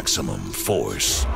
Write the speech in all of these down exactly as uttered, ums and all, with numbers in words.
maximum force.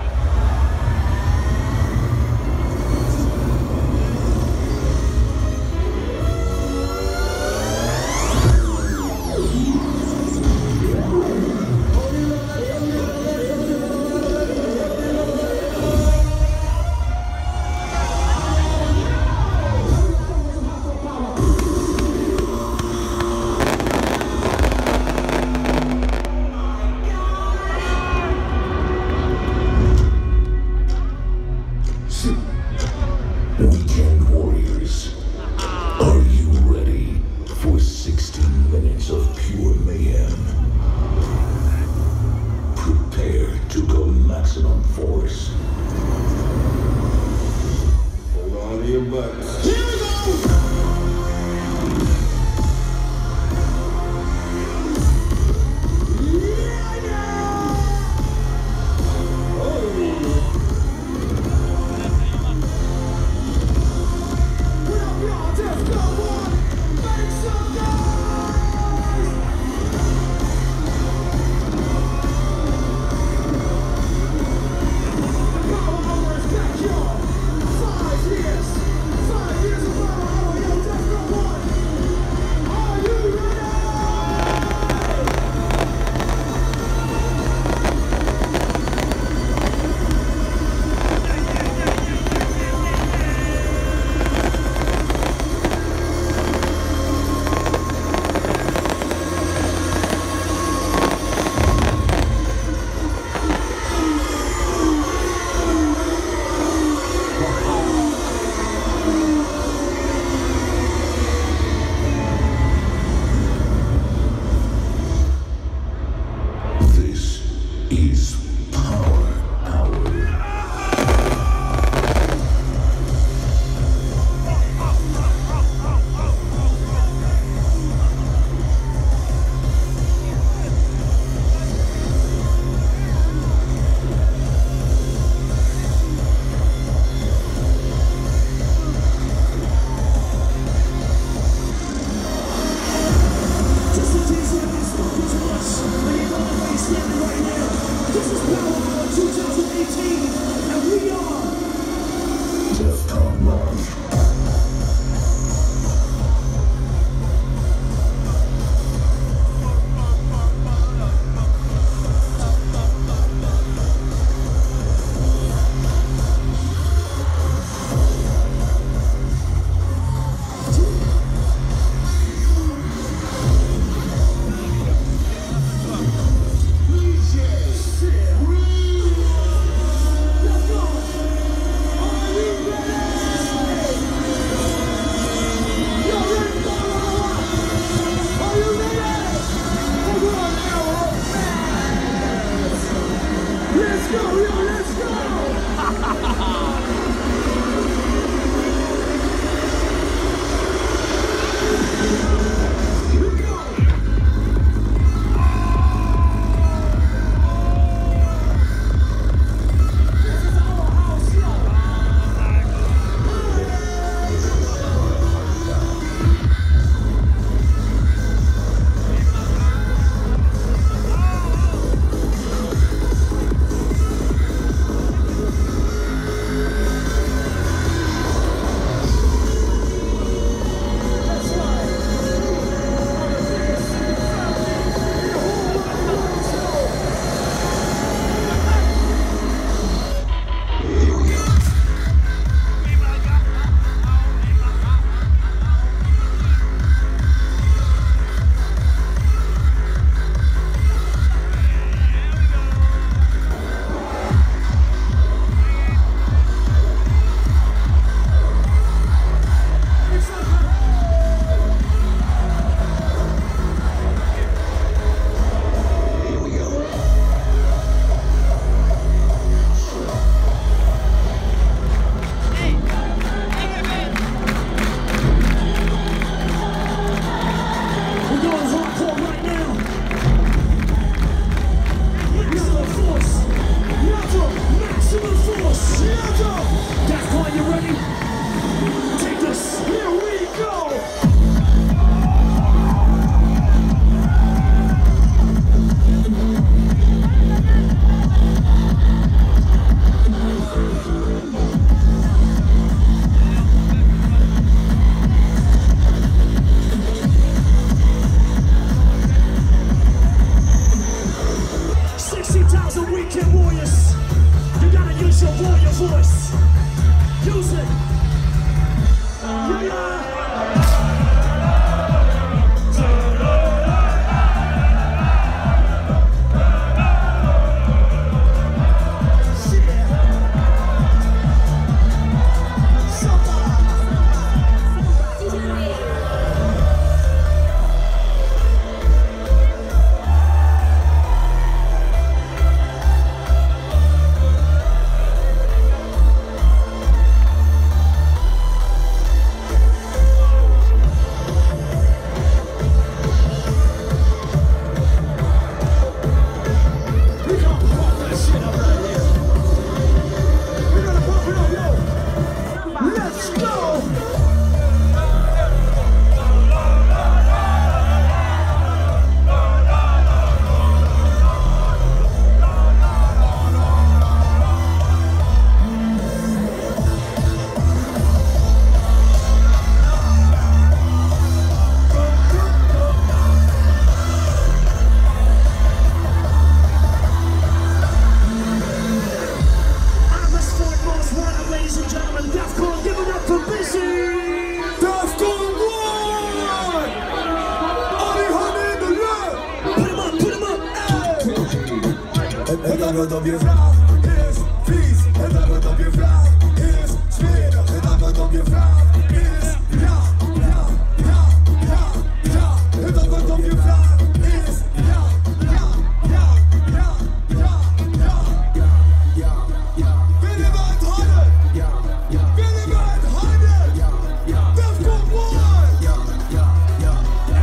dlaczego tobie wrak jest peace, dlaczego tobie wrak jest świt, dlaczego tobie wrak jest ja, ja, ja, ja, ja, dlaczego tobie wrak jest ja, ja, ja, ja, ja, ja, ja, ja. Will ihr mal träumen? Ja, ja. Will ihr mal träumen? Ja, ja. Das kommt wohl! Ja, ja, ja.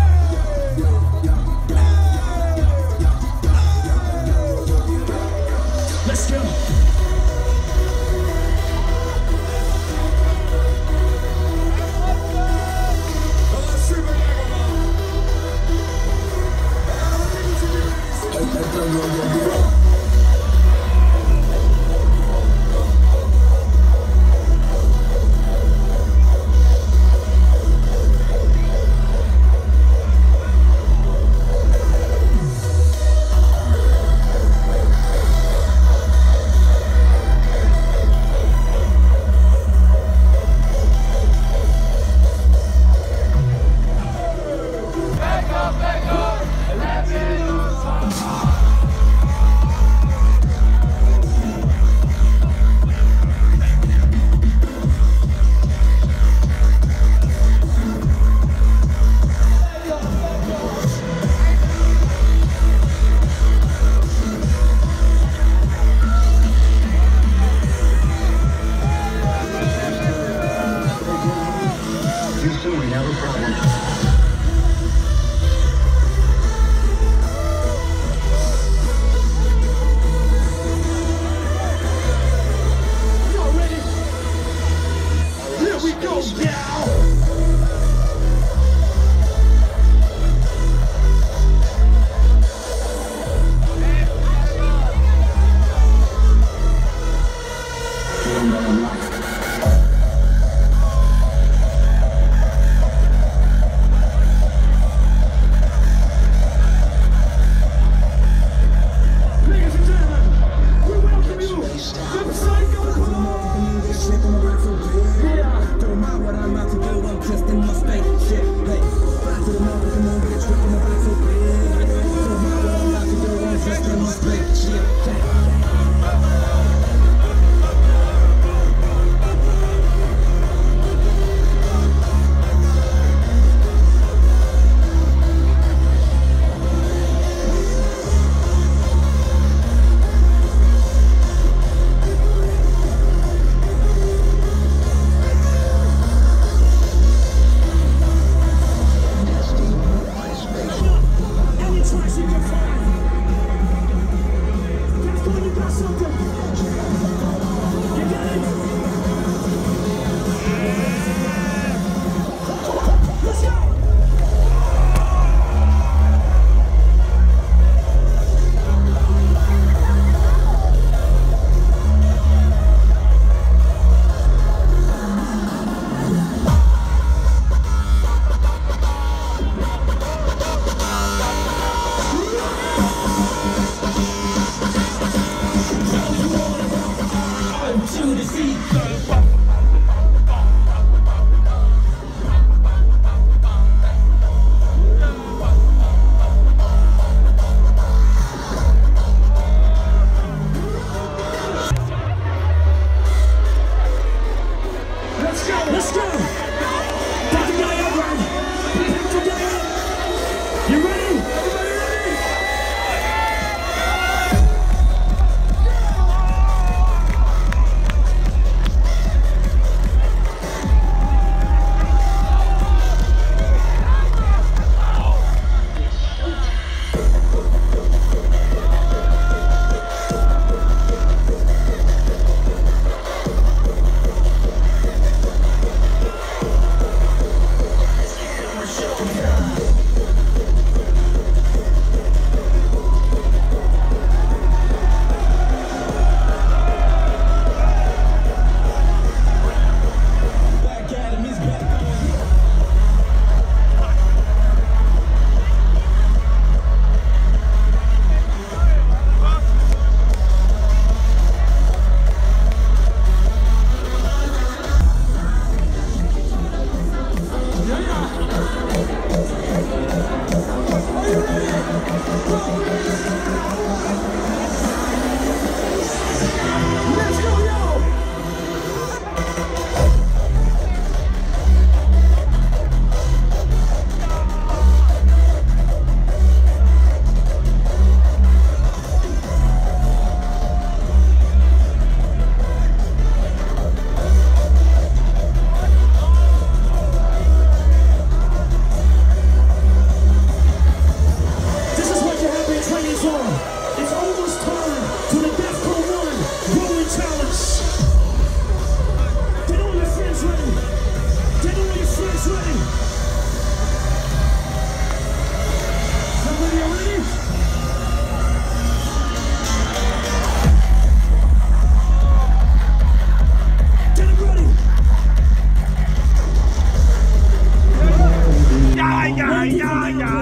Let's go.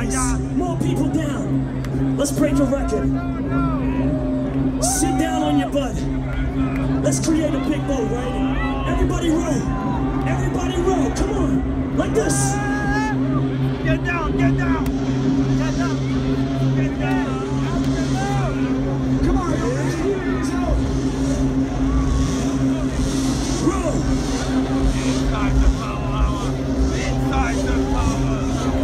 Nice. More people down. Let's break a record. Sit down on your butt. Let's create a big boat, right? Everybody row. Everybody row. Come on. Like this. Get down, get down. Get down. Get down. Come on, let's go. Row. Inside the power hour. Inside the power.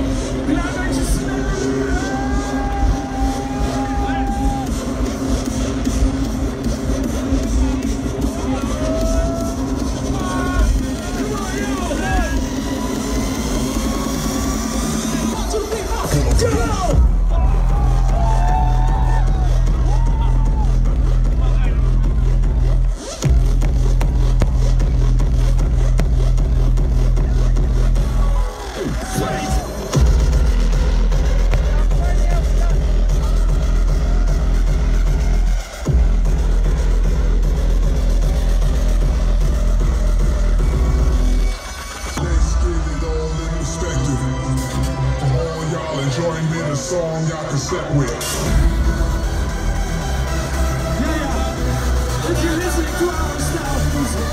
Join me in a song y'all can set with. Yeah, yeah. If you're listening to our style of music,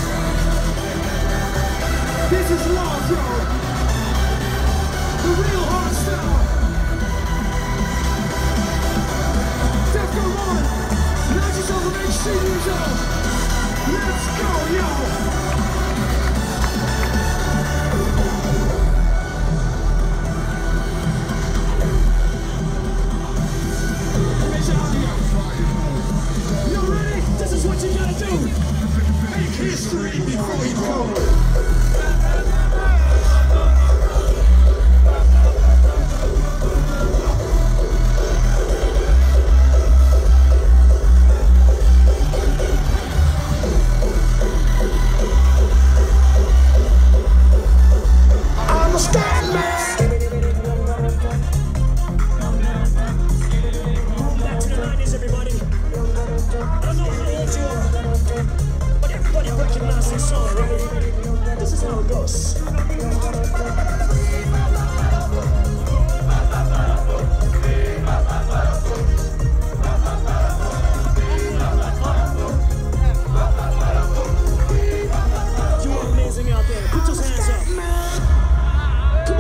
this is love, yo. The real hard style. Defco one, knock yourself a big C Ds off. Let's go, yo. History before you go. I'm a scat man. Back to the nineties, everybody. I don't know how old you are, but everybody recognize this song, right? This is how it goes. You are amazing out there. Put those hands up.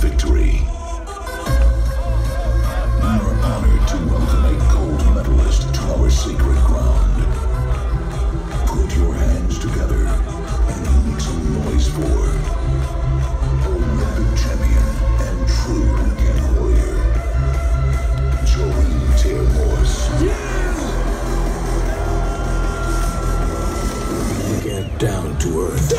victory. We are honored to welcome a gold medalist to our sacred ground. Put your hands together and make some noise for Olympic champion and true weekend warrior, Joey Taylor-Morse. Get down to earth.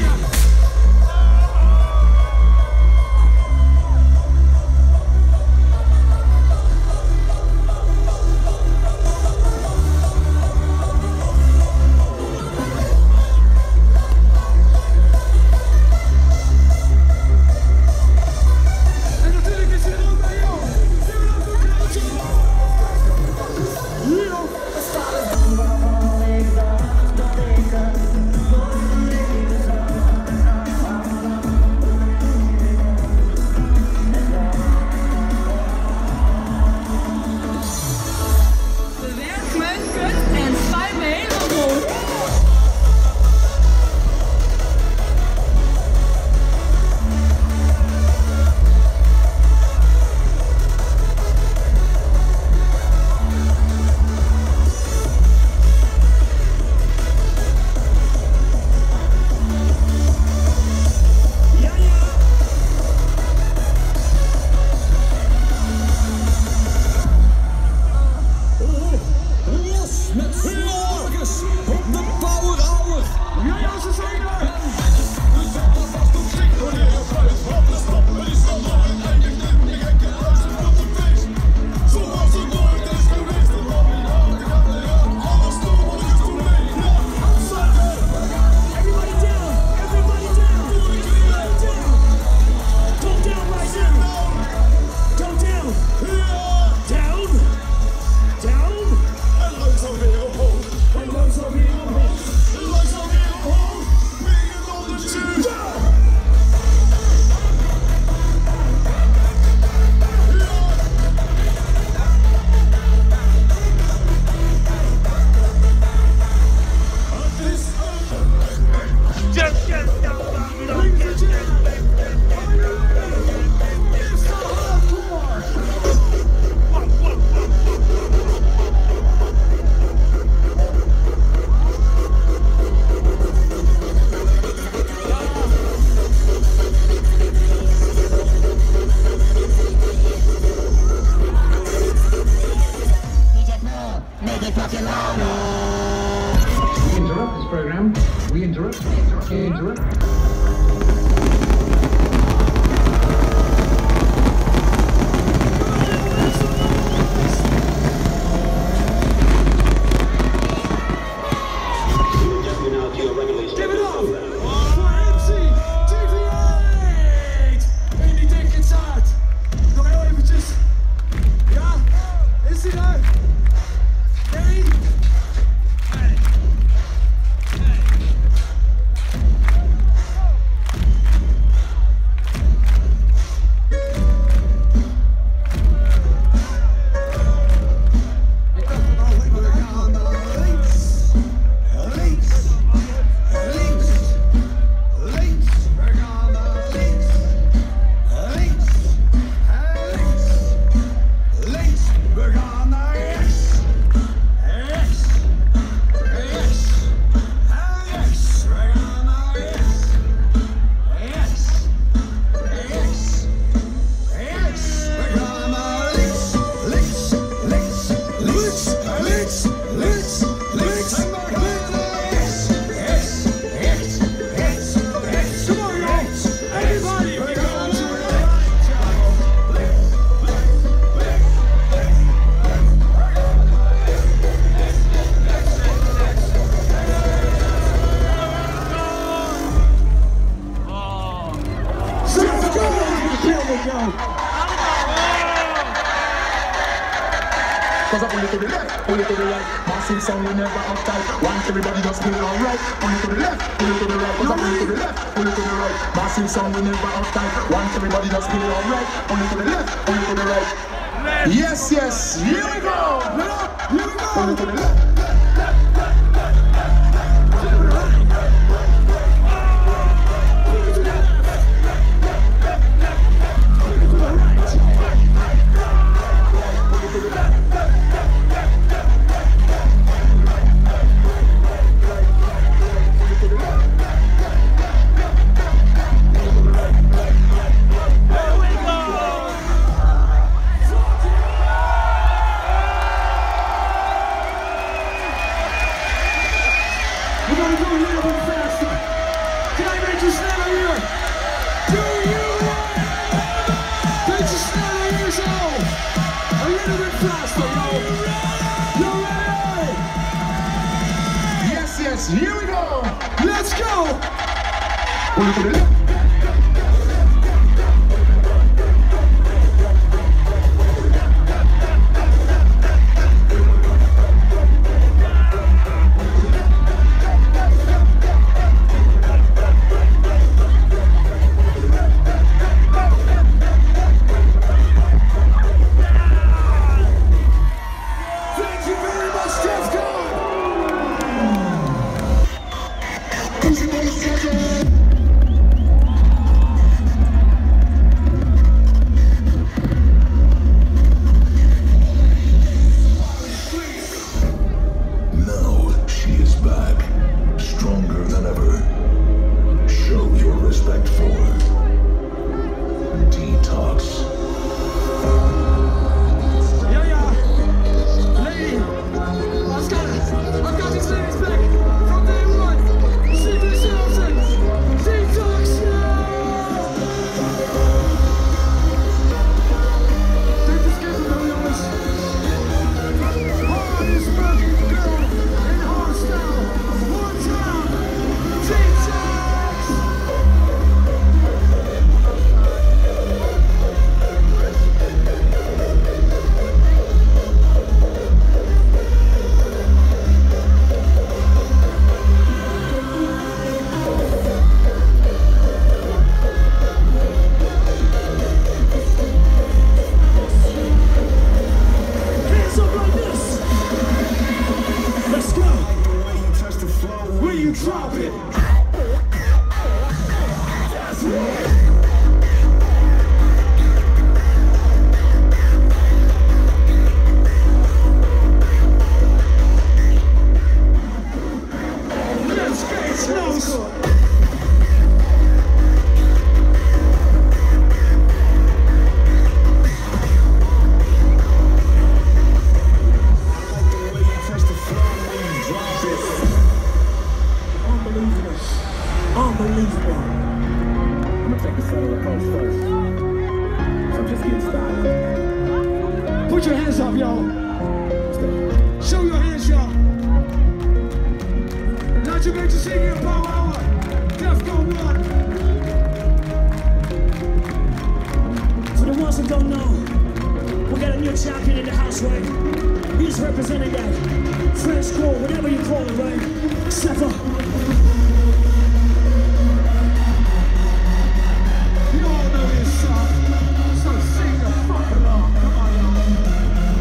Cause I pull it to the left, pull it to the right. Massive sound, we never uptight. Want everybody just feel alright. Pull it to the left, pull it to the right. Cause I pull it to the left, pull it to the right. Massive sound, we never uptight. Want everybody just feel alright. Pull it to the left, pull it to the right. Yes, yes, here we go. Here we go. Pull it to the left. Yes, here we go. Let's go. Thank you very much, Defcon. Now she is back, stronger than ever. Show your respect for Detox. Yeah, yeah. Lady, I've got it. I've got these ladies back from day one. See this Shelton. Detox now. Take this game to the youngest. Hardest working girl in hardstyle. One time. Detox. Hands up like this. Let's go. When you touch the floor, when you drop it. That's right. Let's get close. Unbelievable. Unbelievable. I'm gonna take the subtle approach first. So I'm just getting started. Put your hands up, y'all. Let's go. Show your hands, y'all. Not your to sing your power hour. Defcon one. For the ones that don't know, we got a new champion in the house, right? He's representing that French core, whatever you call it, right? Step up. You all know this song. So sing the fuck along. Come on, y'all.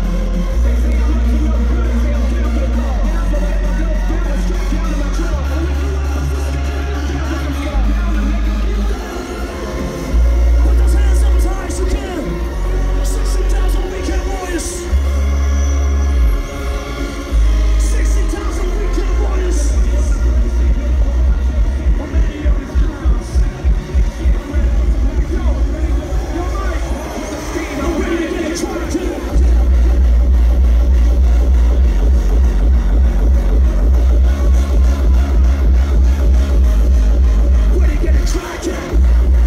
Put those hands up as high as you can. sixty thousand weekend warriors. sixty thousand weekend warriors. I'm ready to get trying to. Ready to get it trying to.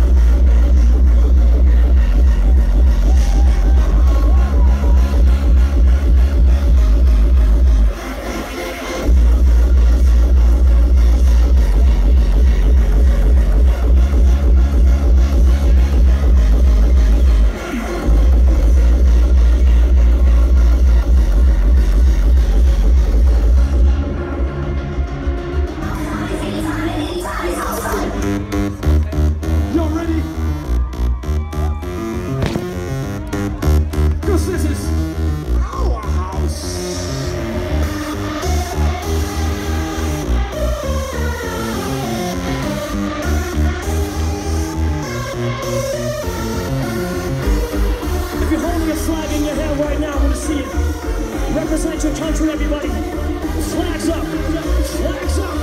Y'all ready? Cause this is our house. If you're holding a flag in your hand right now, I want to see it. Represent your country, everybody. Flags up. Flags up.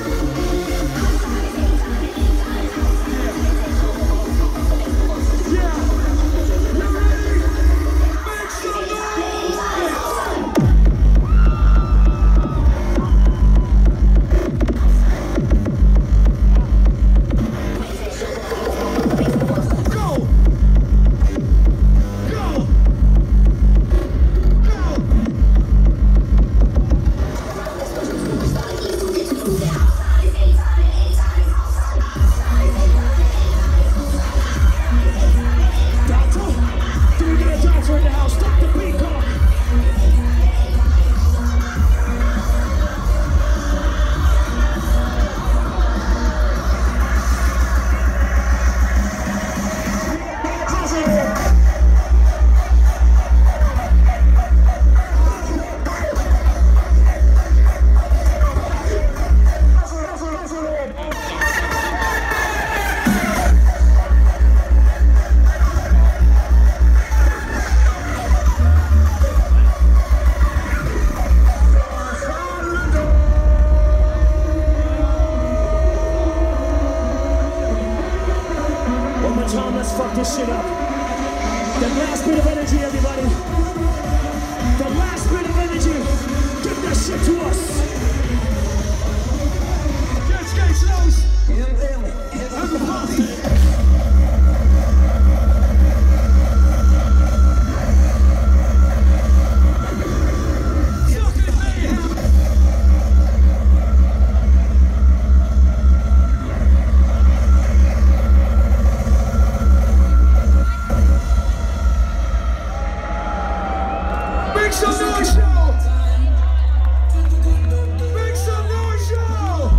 Yeah. You ready? Make some noise. Go. Go. Go. fuck this shit up. The last bit of energy, everybody. The last bit of energy. Give that shit to us. Get skates loose. And the party. Make some noise, y'all! Make some noise, y'all!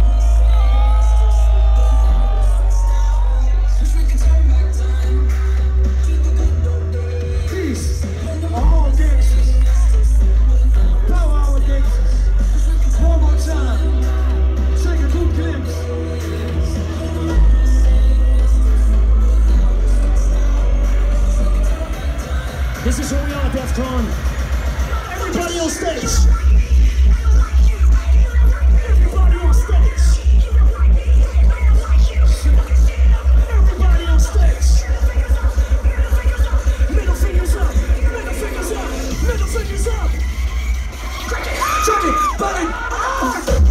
Peace, all gangsters. Power hour gangsters. One more time. Take a good glimpse. This is who we are, Defcon. Everybody on stage. Everybody on stage. Everybody on stage. Middle fingers up. Middle fingers up. Middle fingers up. Check it. Bang. Ah.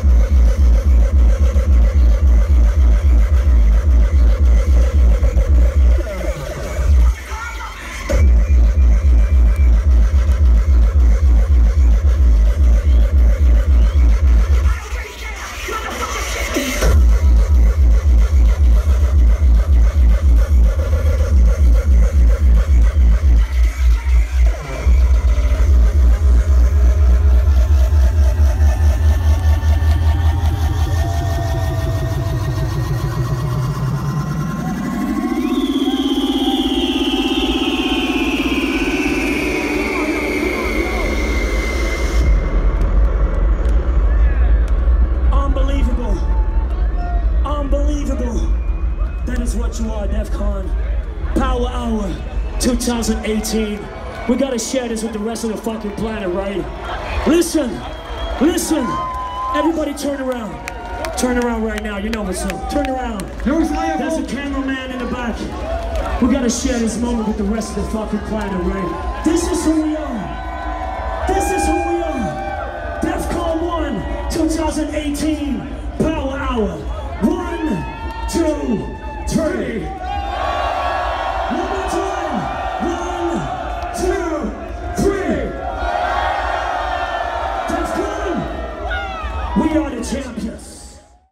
You are Defcon Power Hour twenty eighteen. We gotta share this with the rest of the fucking planet, right? Listen, listen. Everybody turn around. Turn around right now. You know what's up. Turn around. There's a cameraman in the back. We gotta share this moment with the rest of the fucking planet, right? This is who we are. This is who we are. Defcon one twenty eighteen Power Hour. One, two, three. One more time. One, two, three. Defcon. We are the champions.